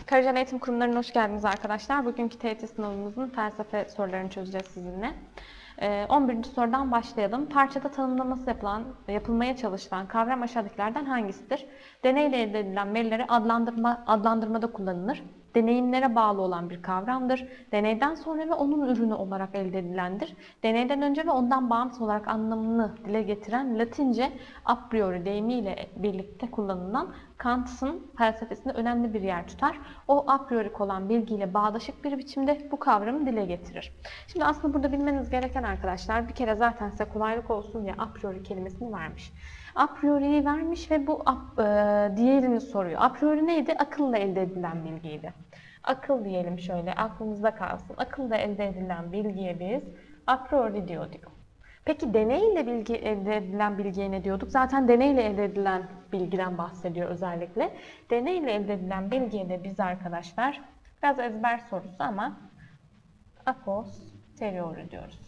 Karacan Eğitim Kurumları'na hoş geldiniz arkadaşlar. Bugünkü TYT sınavımızın felsefe sorularını çözeceğiz sizinle. 11. sorudan başlayalım. Parçada tanımlaması yapılmaya çalışılan kavram aşağıdakilerden hangisidir? Deneyle elde edilen verileri adlandırmada kullanılır. Deneyimlere bağlı olan bir kavramdır. Deneyden sonra ve onun ürünü olarak elde edilendir. Deneyden önce ve ondan bağımsız olarak anlamını dile getiren Latince a priori deyimiyle birlikte kullanılan Kant'ın felsefesinde önemli bir yer tutar. O a priorik olan bilgiyle bağdaşık bir biçimde bu kavramı dile getirir. Şimdi aslında burada bilmeniz gereken arkadaşlar, bir kere zaten size kolaylık olsun diye a priori kelimesini vermiş. A priori'yi vermiş ve bu diğerini soruyor. A priori neydi? Akılla elde edilen bilgiydi. Akıl diyelim şöyle, aklımızda kalsın. Akılla elde edilen bilgiye biz a priori diyorduk. Peki deneyle elde edilen bilgiye ne diyorduk? Zaten deneyle elde edilen bilgiden bahsediyor özellikle. Deneyle elde edilen bilgiye de biz arkadaşlar, biraz ezber sorusu ama a posteriori diyoruz.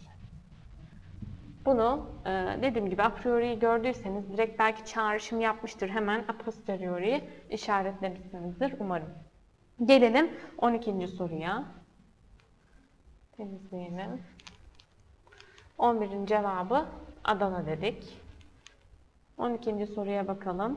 Bunu dediğim gibi a priori'yi gördüyseniz direkt belki çağrışım yapmıştır. Hemen a posteriori'yi işaretlemişsinizdir umarım. Gelelim 12. soruya. Temizleyelim. 11'in cevabı Adana dedik. 12. soruya bakalım.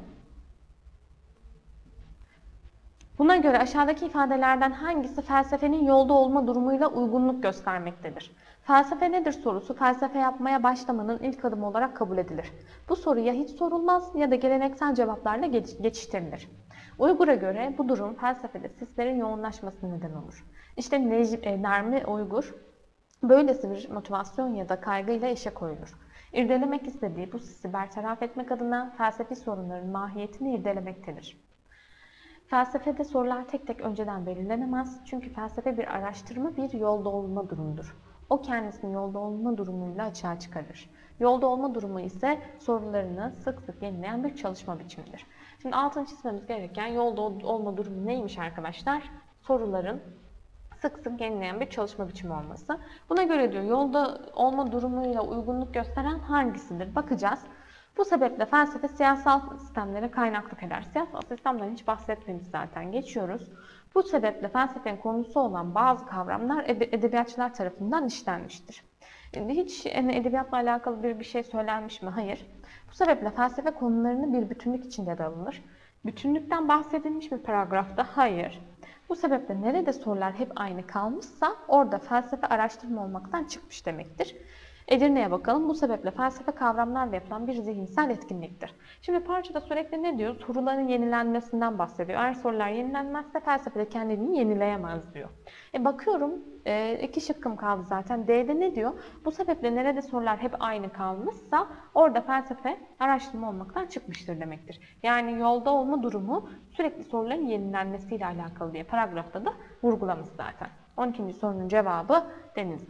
Buna göre aşağıdaki ifadelerden hangisi felsefenin yolda olma durumuyla uygunluk göstermektedir? Felsefe nedir sorusu felsefe yapmaya başlamanın ilk adımı olarak kabul edilir. Bu soru ya hiç sorulmaz ya da geleneksel cevaplarla geçiştirilir. Uygur'a göre bu durum felsefede sislerin yoğunlaşmasına neden olur. İşte Nermi Uygur, böylesi bir motivasyon ya da kaygıyla işe koyulur. İrdelemek istediği bu sisi bertaraf etmek adına felsefi sorunların mahiyetini irdelemektedir. Felsefede sorular tek tek önceden belirlenemez çünkü felsefe bir araştırma, bir yolda olma durumudur. O kendisini yolda olma durumuyla açığa çıkarır. Yolda olma durumu ise sorularını sık sık yenileyen bir çalışma biçimidir. Şimdi altını çizmemiz gereken yolda olma durumu neymiş arkadaşlar? Soruların sık sık yenileyen bir çalışma biçimi olması. Buna göre diyor yolda olma durumuyla uygunluk gösteren hangisidir? Bakacağız. Bu sebeple felsefe siyasal sistemlere kaynaklık eder. Siyasal sistemden hiç bahsetmemiş zaten. Geçiyoruz. Bu sebeple felsefenin konusu olan bazı kavramlar edebiyatçılar tarafından işlenmiştir. Şimdi hiç edebiyatla alakalı bir şey söylenmiş mi? Hayır. Bu sebeple felsefe konularını bir bütünlük içinde ele alınır. Bütünlükten bahsedilmiş mi paragrafta? Hayır. Bu sebeple nerede sorular hep aynı kalmışsa orada felsefe araştırma olmaktan çıkmış demektir. Edirne'ye bakalım. Bu sebeple felsefe kavramlarla yapılan bir zihinsel etkinliktir. Şimdi parçada sürekli ne diyor? Soruların yenilenmesinden bahsediyor. Eğer sorular yenilenmezse felsefe de kendini yenileyemez diyor. Bakıyorum iki şıkkım kaldı zaten. D'de ne diyor? Bu sebeple nerede sorular hep aynı kalmışsa orada felsefe araştırma olmaktan çıkmıştır demektir. Yani yolda olma durumu sürekli soruların yenilenmesiyle alakalı diye paragrafta da vurgulamış zaten. 12. sorunun cevabı Denizli.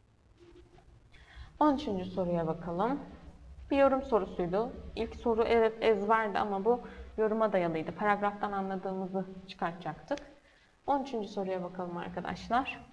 13. soruya bakalım. Bir yorum sorusuydu. İlk soru evet ezberdi ama bu yoruma dayalıydı. Paragraftan anladığımızı çıkartacaktık. 13. soruya bakalım arkadaşlar.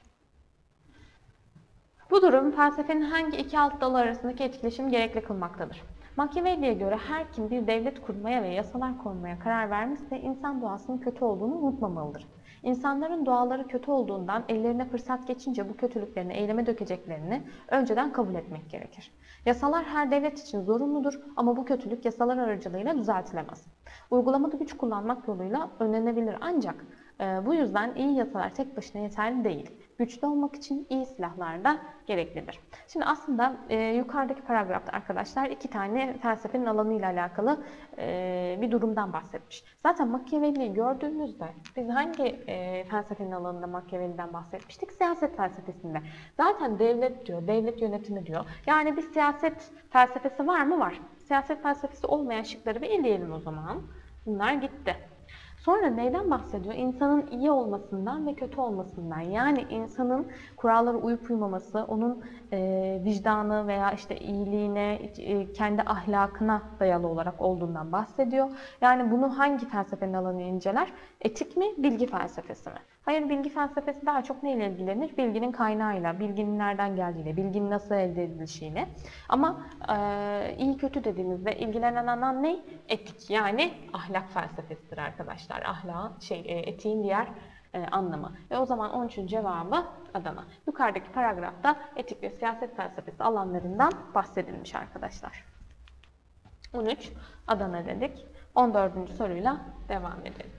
Bu durum felsefenin hangi iki alt dalı arasındaki etkileşimi gerekli kılmaktadır? Machiavelli'ye göre her kim bir devlet kurmaya ve yasalar koymaya karar vermişse insan doğasının kötü olduğunu unutmamalıdır. İnsanların doğaları kötü olduğundan ellerine fırsat geçince bu kötülüklerini eyleme dökeceklerini önceden kabul etmek gerekir. Yasalar her devlet için zorunludur ama bu kötülük yasalar aracılığıyla düzeltilemez. Uygulamada güç kullanmak yoluyla önlenebilir ancak bu yüzden iyi yasalar tek başına yeterli değil. Güçlü olmak için iyi silahlar da gereklidir. Şimdi aslında yukarıdaki paragrafta arkadaşlar iki tane felsefenin alanıyla alakalı bir durumdan bahsetmiş. Zaten Machiavelli'yi gördüğümüzde biz hangi felsefenin alanında Machiavelli'den bahsetmiştik? Siyaset felsefesinde. Zaten devlet diyor, devlet yönetimi diyor. Yani bir siyaset felsefesi var mı? Var. Siyaset felsefesi olmayan şıkları bir eleyelim o zaman. Bunlar gitti. Sonra neyden bahsediyor? İnsanın iyi olmasından ve kötü olmasından. Yani insanın kurallara uyup uymaması, onun vicdanı veya işte iyiliğine, kendi ahlakına dayalı olarak olduğundan bahsediyor. Yani bunu hangi felsefenin alanı inceler? Etik mi, bilgi felsefesi mi? Hayır, bilgi felsefesi daha çok neyle ilgilenir? Bilginin kaynağıyla, bilginin nereden geldiğiyle, bilginin nasıl elde edilişiyle. Ama iyi kötü dediğimizde ilgilenen alan ne? Etik, yani ahlak felsefesidir arkadaşlar. Etiğin diğer anlamı. Ve o zaman 13'ün cevabı Adana. Yukarıdaki paragrafta etik ve siyaset felsefesi alanlarından bahsedilmiş arkadaşlar. 13 Adana dedik. 14. soruyla devam edelim.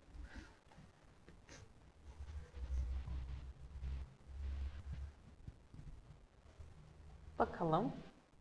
Bakalım.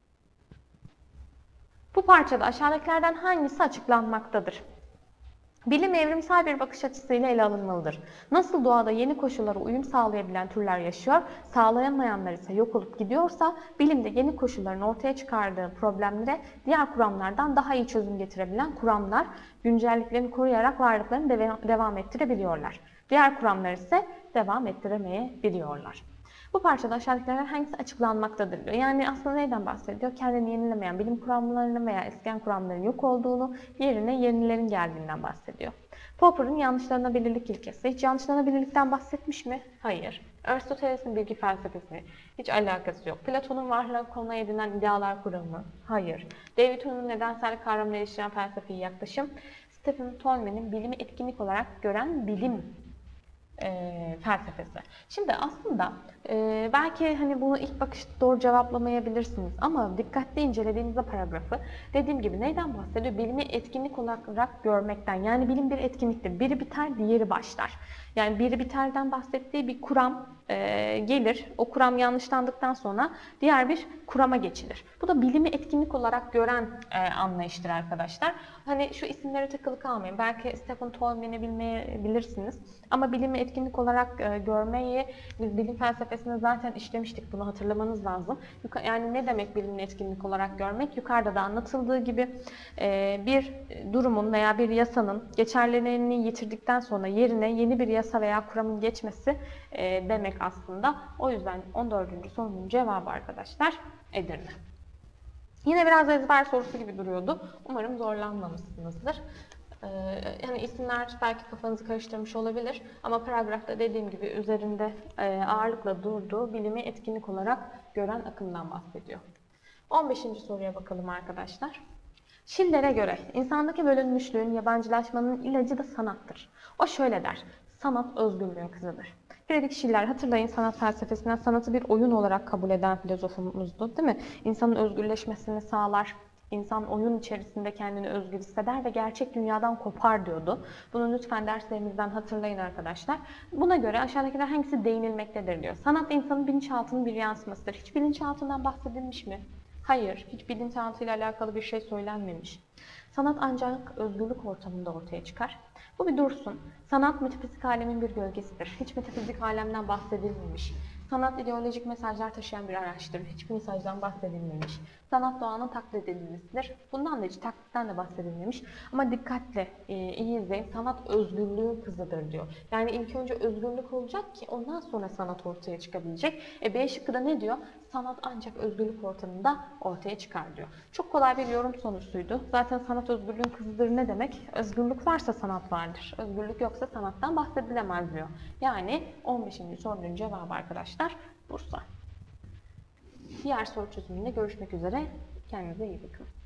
Bu parçada aşağıdakilerden hangisi açıklanmaktadır? Bilim evrimsel bir bakış açısıyla ele alınmalıdır. Nasıl doğada yeni koşullara uyum sağlayabilen türler yaşıyor, sağlayamayanlar ise yok olup gidiyorsa, bilimde yeni koşulların ortaya çıkardığı problemlere diğer kuramlardan daha iyi çözüm getirebilen kuramlar, güncelliklerini koruyarak varlıklarını devam ettirebiliyorlar. Diğer kuramlar ise devam ettiremeyebiliyorlar. Bu parçada aşağıdakilerden hangisi açıklanmaktadır diyor. Yani aslında neyden bahsediyor? Kendini yenilemeyen bilim kuramlarının veya eskiyen kuramların yok olduğunu, yerine yenilerin geldiğinden bahsediyor. Popper'ın yanlışlanabilirlik ilkesi. Hiç yanlışlanabilirlikten bahsetmiş mi? Hayır. Aristoteles'in bilgi felsefesi. Hiç alakası yok. Platon'un varlığa konu edinen idealar kuramı. Hayır. David Hume'un nedensel kavramla ilişkilen felsefi yaklaşım. Stephen Tollman'in bilimi etkinlik olarak gören bilim felsefesi. Şimdi aslında belki hani bunu ilk bakışta doğru cevaplamayabilirsiniz ama dikkatli incelediğinizde paragrafı, dediğim gibi neyden bahsediyor? Bilimi etkinlik olarak görmekten. Yani bilim bir etkinliktir. Biri biter, diğeri başlar. Yani biri biterden bahsettiği bir kuram gelir. O kuram yanlışlandıktan sonra diğer bir kurama geçilir. Bu da bilimi etkinlik olarak gören anlayıştır arkadaşlar. Hani şu isimlere takılı kalmayın. Belki Stephen Tollman'i bilmeyebilirsiniz. Ama bilimi etkinlik olarak görmeyi biz bilim felsefesinde zaten işlemiştik. Bunu hatırlamanız lazım. Yani ne demek bilimi etkinlik olarak görmek? Yukarıda da anlatıldığı gibi bir durumun veya bir yasanın geçerliliğini yitirdikten sonra yerine yeni bir yasa veya kuramın geçmesi demek aslında. O yüzden 14. sorunun cevabı arkadaşlar Edirne. Yine biraz ezber sorusu gibi duruyordu. Umarım zorlanmamışsınızdır. Yani isimler belki kafanızı karıştırmış olabilir ama paragrafta dediğim gibi üzerinde ağırlıkla durduğu bilimi etkinlik olarak gören akımdan bahsediyor. 15. soruya bakalım arkadaşlar. Schiller'e göre insandaki bölünmüşlüğün, yabancılaşmanın ilacı da sanattır. O şöyle der, sanat özgürlüğün kızıdır. Friedrich Schiller, hatırlayın, sanat felsefesinden sanatı bir oyun olarak kabul eden filozofumuzdu, değil mi? İnsanın özgürleşmesini sağlar, insan oyun içerisinde kendini özgür hisseder ve gerçek dünyadan kopar diyordu. Bunu lütfen derslerimizden hatırlayın arkadaşlar. Buna göre aşağıdakiler hangisi değinilmektedir diyor. Sanat insanın bilinçaltının bir yansımasıdır. Hiç bilinçaltından bahsedilmiş mi? Hayır, hiç bilinçaltıyla alakalı bir şey söylenmemiş. Sanat ancak özgürlük ortamında ortaya çıkar. Bu bir dursun. Sanat metafizik alemin bir gölgesidir. Hiç metafizik alemden bahsedilmemiş. Sanat ideolojik mesajlar taşıyan bir araçtır. Hiçbir mesajdan bahsedilmemiş. Sanat doğanın taklit edilmesidir. Bundan da hiç taklitten de bahsedilmemiş. Ama dikkatle iyi izleyin. Sanat özgürlüğün kızıdır diyor. Yani ilk önce özgürlük olacak ki ondan sonra sanat ortaya çıkabilecek. B şıkkı da ne diyor? Sanat ancak özgürlük ortamında ortaya çıkar diyor. Çok kolay bir yorum sorusuydu. Zaten sanat özgürlüğün kızıdır ne demek? Özgürlük varsa sanat vardır. Özgürlük yoksa sanattan bahsedilemez diyor. Yani 15. sorunun cevabı arkadaşlar Bursa. Diğer soru çözümünde görüşmek üzere. Kendinize iyi bakın.